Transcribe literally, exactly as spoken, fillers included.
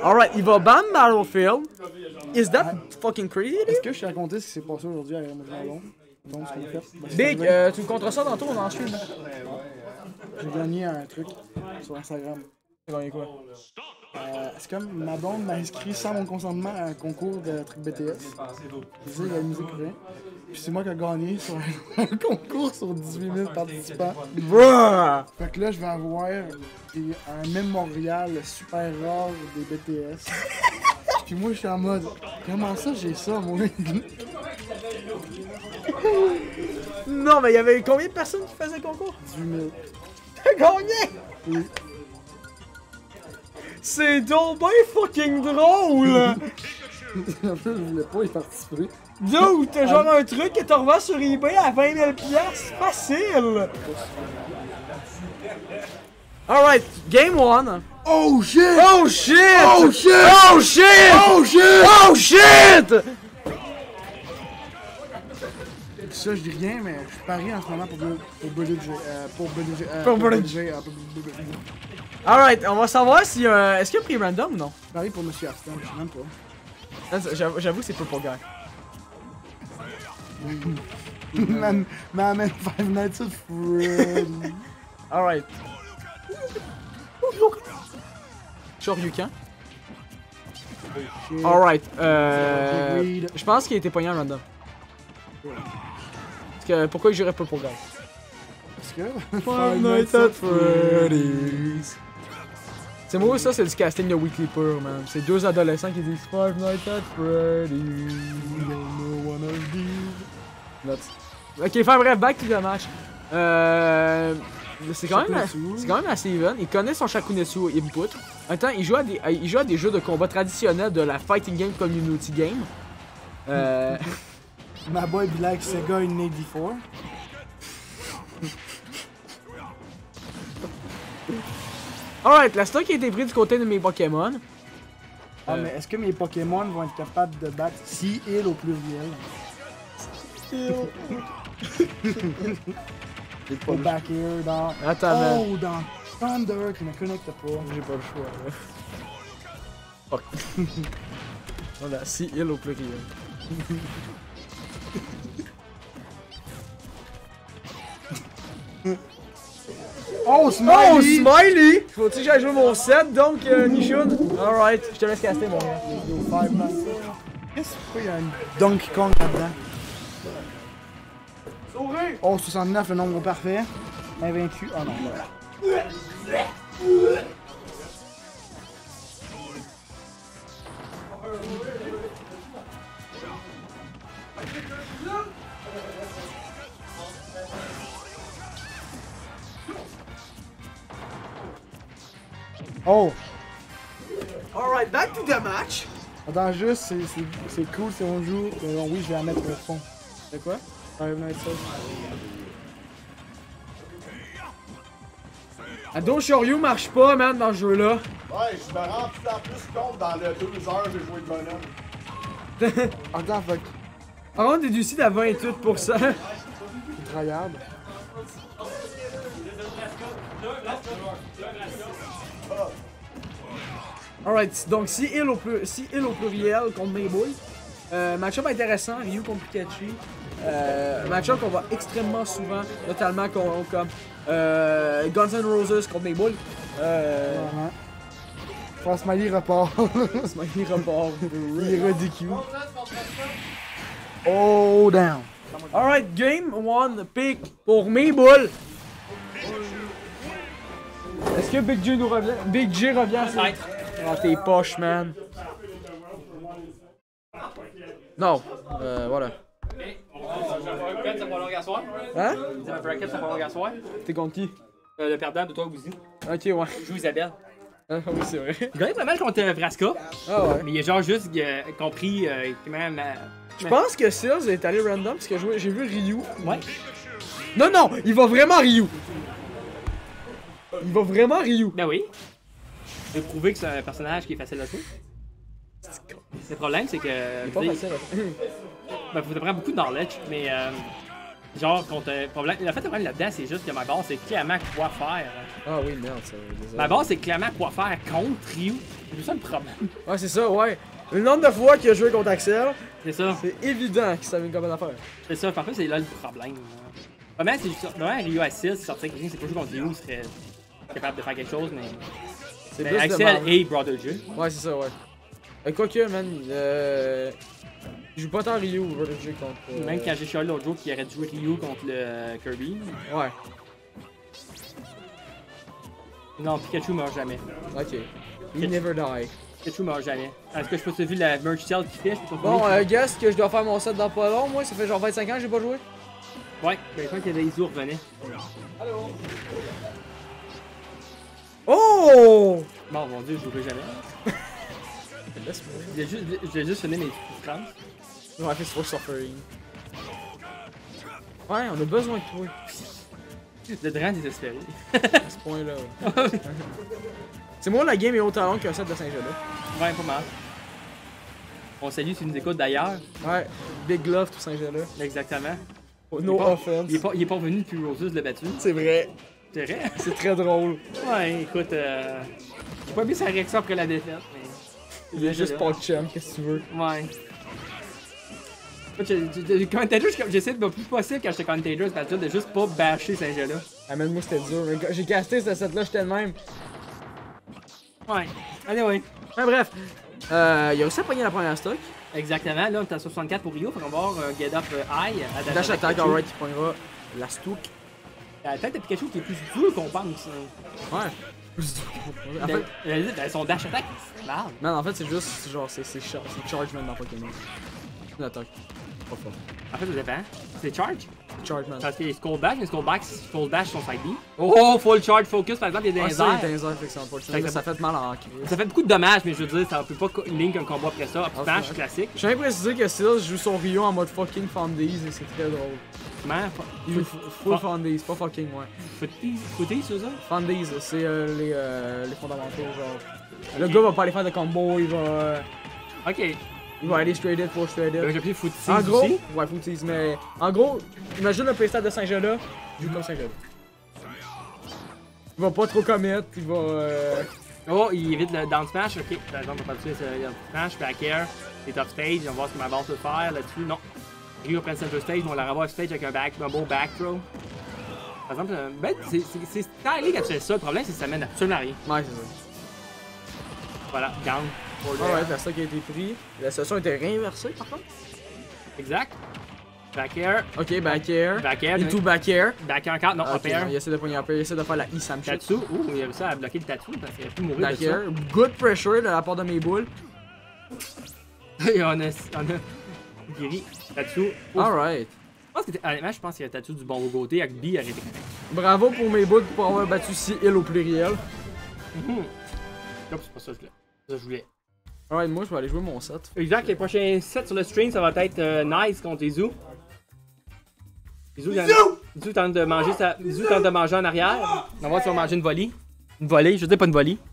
Alright, il va ban Battlefield. Is that fucking crazy, dude? Est-ce que je t'ai raconté ce qui s'est passé aujourd'hui à Raymond? Donc, ce qu'on a fait. Ben, Big, euh, tu me compteras ça tantôt, on en suit. J'ai gagné un truc sur Instagram. Tu as gagné quoi? Euh, c'est comme ma blonde m'a inscrit sans mon consentement à un concours de trucs B T S. Je sais, il y a la musique pour rien. Puis c'est moi qui ai gagné sur un concours sur dix-huit mille participants. Bruh! Fait que là, je vais avoir des- un mémorial super rare des B T S. Puis moi, je suis en mode, comment ça j'ai ça, moi? Non, mais il y avait combien de personnes qui faisaient le concours? dix-huit mille. T'as gagné! Oui. C'est donc bien fucking drôle! En plus, je voulais pas y participer. Dude, t'as genre un truc que t'as revends sur eBay à vingt mille piastres, facile! Alright, game one. Oh shit! Oh shit! Oh shit! Oh shit! Oh shit! Oh shit! Ça, je dis rien, mais je parie en ce moment pour, pour B D G. Euh, pour B D G. Euh, Pour B D G. euh, pour B D G. Alright, on va savoir si. Euh, Est-ce qu'il a pris random ou non? Je parie pour Monsieur Aston, je sais même pas. J'avoue j'avoue que c'est pas pour gars. Man, man, man, Five Nights at Freddy's. Alright. Shoryuken. Alright, euh. Je pense qu'il a été pogné en random. Parce que pourquoi il jurait pas pour gars? Parce que. Five Nights at Freddy's. C'est moi, ça, c'est du casting de Weekly Pur, man. C'est deux adolescents qui disent Five Nights at Freddy's. We don't know one of these. Nuts. Ok, enfin bref, back to the match. Euh. C'est quand, même, c'est quand même assez even. Il connaît son Shakunetsu input. En même temps, il joue, à des, il joue à des jeux de combat traditionnels de la fighting game community game. Euh. My boy be like Sega in eighty-four. Alright, la stock a été prise du côté de mes Pokémon. Ah, mais est-ce que mes Pokémon vont être capables de battre si il au pluriel? Au back air, dans. Attends, man. Oh, dans Thunder, qui ne connecte pas. J'ai pas le choix, là. Fuck. Voilà, si il au pluriel. Oh, Smiley! Oh, Smiley! Faut-tu que j'aille jouer mon set, donc, euh, Nishun? Alright, je te laisse caster, mon gars. Five Nights. Qu'est-ce qu'il y a un Donkey Kong là-dedans? Oh, soixante-neuf, le nombre parfait. Invaincu. Oh non, là. Oh! Alright, back to the match. Attends, juste, c'est- c'est c'est cool si on joue. Mais bon, oui, je vais la mettre au fond. C'est quoi? Five Nights at Ado Shoryu marche pas, man, dans ce jeu-là. Ouais, je me rends plus en plus compte dans le deux heures que j'ai joué de bonhomme. Attends, fait que Par contre, t'es du site à vingt-huit pour cent. c'est tryhard. Alright, donc si il au, plur- si il au pluriel contre Maybull. Euh, match-up intéressant, Ryu contre Pikachu. Euh, match-up qu'on voit extrêmement souvent, notamment comme, comme euh, Guns N' Roses contre Maybull. Euh, Vraiment. Je pense que Smiley repart. Smiley repart. Il est ridicule. Oh, down. Alright, game one pick pour Maybull. Est-ce que Big J nous revient? Big J revient sur... Dans tes poches, man. Non, euh, voilà. bracket, c'est prolongation. Hein? C'est un bracket, c'est prolongation. T'es contre qui? Euh, le perdant de toi aussi. Ok, ouais. Je joue Isabelle. Ah oui, c'est vrai. Il gagne pas mal contre euh, Vraska. Ah ouais. Mais il a genre juste euh, compris euh, que même. Euh, Je pense que Sears est allé random parce que j'ai j'ai vu Ryu. Ouais. Non, non, il va vraiment Ryu. Il va vraiment Ryu. Ben oui. Il a prouvé que c'est un personnage qui est facile à jouer. Le problème, c'est que. C'est pas facile. Ben, faut te prendre beaucoup de knowledge, mais. Euh, Genre, contre un problème. Le fait, le problème là-dedans, c'est juste que ma base, c'est clairement quoi faire. Ah oui, merde, ça. Désolé. Ma base, c'est clairement quoi faire contre Ryu. C'est ça le problème. Ouais, c'est ça, ouais. Le nombre de fois qu'il a joué contre Axel, C'est ça. c'est évident qu'il savait comment faire. C'est ça. Par contre, c'est là le problème. Vraiment, c'est juste. Vraiment, Ryu à six, si sortait quelqu'un, c'est pas joué contre Ryu, il serait capable de faire quelque chose, mais. C'est mais plus de Axel marge. et Brother Jeu. Ouais, c'est ça, ouais. Euh, Quoique, man, euh. Je joue pas tant Ryu ou Brother J contre. euh, Même quand j'ai chialé l'autre jour qu'il aurait dû jouer Ryu contre le euh, Kirby. Ouais, Non, Pikachu meurt jamais. ok. You never die. Pikachu meurt jamais. Est-ce que je peux te vu la merch sale qu'il fait? Je peux te Bon, confirmer euh, guess que je dois faire mon set dans pas long, moi, ça fait genre vingt-cinq ans que j'ai pas joué. que- Ouais, ben je crois que Daisy revenait. Oh! Bon, mon dieu, je jouerai jamais. Laisse-moi. Je vais juste, je vais juste finir mes souffrances. Ouais, fait trop suffering. Ouais, on a besoin de toi, Le drain désespéré. à ce point-là. C'est moi, la game est autant longue qu'un set de Saint-Gelais. Ouais, pas mal. On salue si tu nous écoutes d'ailleurs. Ouais, Big Love tout Saint-Gelais. Exactement. Oh, Il no est pas- offense. Il est pas, il est pas revenu depuis Roses l'a battu. C'est vrai. C'est vrai? C'est très drôle. Ouais, écoute, euh... j'ai pas vu sa réaction après la défaite, mais... Il est juste là. pas le champ, qu'est-ce que tu veux. Ouais. Écoute, je- je- je- Commentator, je- j'essaie de le plus possible quand j'étais commentator, c'est pas de juste pas bâcher ces jeux-là. Ah, man, moi c'était dur. Mais quand j'ai casté ce set-là, j'étais le même. Ouais. Allez, ouais. Mais bref, euh, il a aussi à pogner la première stock. Exactement, là, on est à soixante-quatre pour Rio, faut qu'on va avoir un get up euh, high. à Dash à attack, Pikachu. alright, il pognera la stook. La tête de Pikachu qui est plus dur qu'on pense. Ouais. En Ben, fait, euh, ben, son dash attack, c'est marre. man, en fait, c'est juste, c'est genre, c'est c'est char- c'est charge man dans Pokémon. Une attaque. Pas fort. En fait, ça dépend. C'est charge. Charge man. Parce qu'il y a Skull Bash, mais Skull Bash, Skull Dash, son side B. Oh, full charge focus, par exemple, il y a Ah, des ça, il airs. est dans les airs, fait que c'est unfortunate. Fait que Ça fait mal en crise. Ça fait beaucoup de dommages, mais je veux dire, ça peut pas co- link un combat après ça. Ah, Dash c'est classique. Je tiens à préciser que Steels joue son Rio en mode fucking Fondies et c'est très drôle. Comment? Il joue full Fondies, pas fucking, ouais. Footies, footies, c'est ça? Fondies, c'est euh, les, euh, les fondamentaux, genre. Le gars va pas aller faire de combo, il va. euh, Ok. Ben, Il va aller straight hit, full straight hit. J'ai appris footies En gros, aussi. ouais, footies, mais en gros, imagine le playstyle de Saint-Gelais, il joue comme Saint-Gelais. Il va pas trop commettre, il va. Euh... Oh, il évite le down smash, ok. Par exemple, on va pas tuer le down smash, back air, les top stage, on va voir ce que ma base peut faire là-dessus. Non. Ryu prend le center stage, on la renvoie off stage avec un, back, un beau back throw. Par exemple, euh, ben, c'est c'est stylé quand tu fais ça. Le problème, c'est que ça mène absolument à rien. Ouais, c'est ça. Voilà, down. for the- Alright, la stock a été pris. La session était réinversée par contre. Exact. Back air, Ok, back air. back air, Into back air. back air encore, non, Ok, up air. il essaie de pogner up air, il essaie de faire la Isam shit. Tatsu, ouh, il a réussi à bloquer le Tatsu parce qu'il a pu mourir de Back ça. air. Good pressure de la part de mes boules. Et on a, on a Giri, Tatsu. Ouf. Alright. Je pense que t'es- honnêtement, je pense qu'il y a Tatsu du bon côté avec B aurait été correct. Bravo pour mes boules pour avoir battu six îles au pluriel. Mhm. Non, c'est pas ça que je voulais. Ça, je voulais. Alright, moi je vais aller jouer mon set. Exact, les prochains sets sur le stream, ça va être euh, Nice contre Izu. Izu, il y en a- Izu tente de manger sa... Izu tente de manger en arrière. On va voir si on va manger une volée. Une volée, je veux dire pas une volée.